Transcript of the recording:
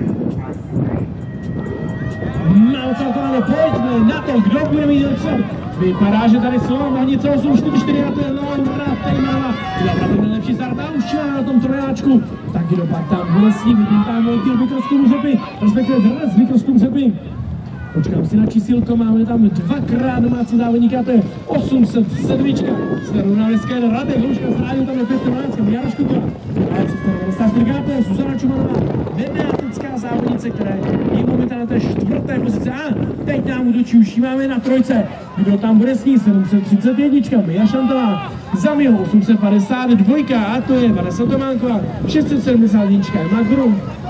Naocelkované, pojďme na to, kdo bude mít lepší. Vypadá, že tady jsou Mahnice 8-4-4 a to je Laura Tejmanová. Kdo bude nejlepší start a už na tom trojáčku. Tak kdo pak tam bude s ním, vidím tam velký mikroskop řepy, respektive dres mikroskop řepy. Počkám si na čísilko, máme tam dvakrát domácí závodníka, to je 807. Svěruna Leskér, Radek Hluška, zrádil tam je 512, Jara Škutová. A 394, to je Zuzana Čumanová, nebeatická závodnice, která je momentálně na té čtvrté pozici. A teď nám útočí, už máme na trojce. Kdo tam bude s ní? 731, Mia Šantová, Zamil 852, a to je Vanessa Tománková, 671, Emma Grum.